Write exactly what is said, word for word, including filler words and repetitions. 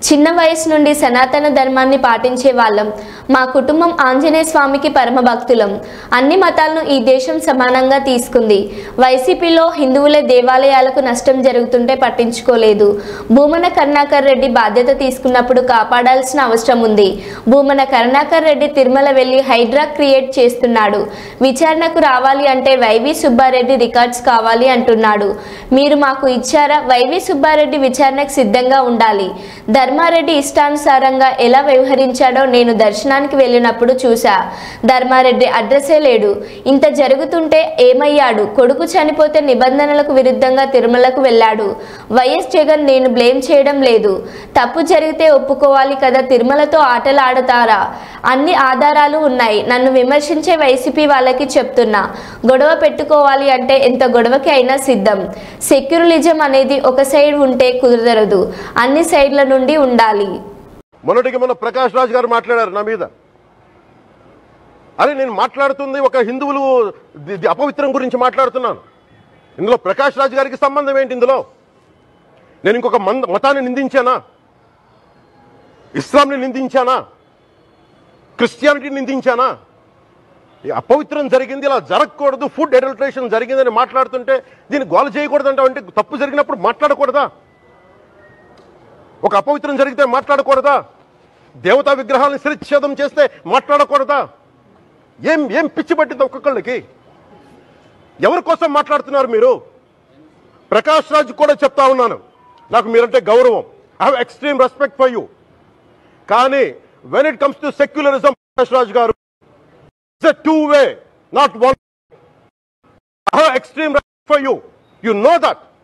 చిన్న వయసు నుండి సనాతన ధర్మాన్ని పాటించే వాళ్ళం. మా కుటుంబం ఆంజనేయ స్వామికి పరమ భక్తులం. అన్ని మతాలను ఈ దేశం సమానంగా తీసుకుంది. వైసీపీలో హిందువులే దేవాలయాలకు నష్టం జరుగుతుంటే పట్టించుకోలేదు. భూమన కరుణాకర్ రెడ్డి బాధ్యత తీసుకున్నప్పుడు కాపాడాల్సిన అవసరం ఉంది. భూమన కరుణాకర్ రెడ్డి తిరుమల వెళ్లి హైడ్రా క్రియేట్ చేస్తున్నాడు. విచారణకు రావాలి అంటే వైవి సుబ్బారెడ్డి రికార్డ్స్ కావాలి అంటున్నాడు. మీరు మాకు ఇచ్చారా? వైవి సుబ్బారెడ్డి విచారణకు సిద్ధంగా ఉండాలి. ధర్మారెడ్డి ఇష్టానుసారంగా ఎలా వ్యవహరించాడో నేను దర్శనానికి వెళ్ళినప్పుడు చూసా. ధర్మారెడ్డి అడ్రస్సే లేడు. ఇంత జరుగుతుంటే ఏమయ్యాడు? కొడుకు చనిపోతే నిబంధనలకు విరుద్ధంగా తిరుమలకు వెళ్ళాడు. వైఎస్ జగన్ నేను బ్లేమ్ చేయడం లేదు. తప్పు జరిగితే ఒప్పుకోవాలి కదా. తిరుమలతో ఆటలు ఆడతారా? అన్ని ఆధారాలు ఉన్నాయి. నన్ను విమర్శించే వైసీపీ వాళ్ళకి చెప్తున్నా, గొడవ పెట్టుకోవాలి అంటే ఎంత గొడవకి అయినా సిద్ధం. సెక్యులరిజం అనేది ఒక సైడ్ ఉంటే కుదరదు, అన్ని సైడ్ల నుండి ఉండాలి. మొన్నటికి మొన్న ప్రకాష్ రాజ్ గారు మాట్లాడారు నా మీద. అరే నేను మాట్లాడుతుంది ఒక హిందువులు అపవిత్రం గురించి మాట్లాడుతున్నాను. ఇందులో ప్రకాష్ రాజ్ గారికి సంబంధం ఏంటి? ఇందులో నేను ఇంకొక మతాన్ని నిందించానా? ఇస్లాంని నిందించానా? క్రిస్టియానిటీని నిందించానా? అపవిత్రం జరిగింది, ఇలా జరగకూడదు, ఫుడ్ అడల్టరేషన్ జరిగిందని మాట్లాడుతుంటే దీన్ని గోల చేయకూడదంటే అంటే తప్పు జరిగినప్పుడు మాట్లాడకూడదా? ఒక అపవిత్రం జరిగితే మాట్లాడకూడదా? దేవతా విగ్రహాలను శిరచ్ఛేదం చేస్తే మాట్లాడకూడదా? ఏం ఏం పిచ్చి పట్టింది ఒక్కొక్కళ్ళకి? ఎవరి కోసం మాట్లాడుతున్నారు మీరు? ప్రకాష్ రాజ్ కూడా చెప్తా ఉన్నాను, నాకు మీరంటే గౌరవం. I have extreme respect for you. కానీ when it comes to secularism, Prakash Raj garu, it's a two way, not one. I have extreme respect for you. You know that.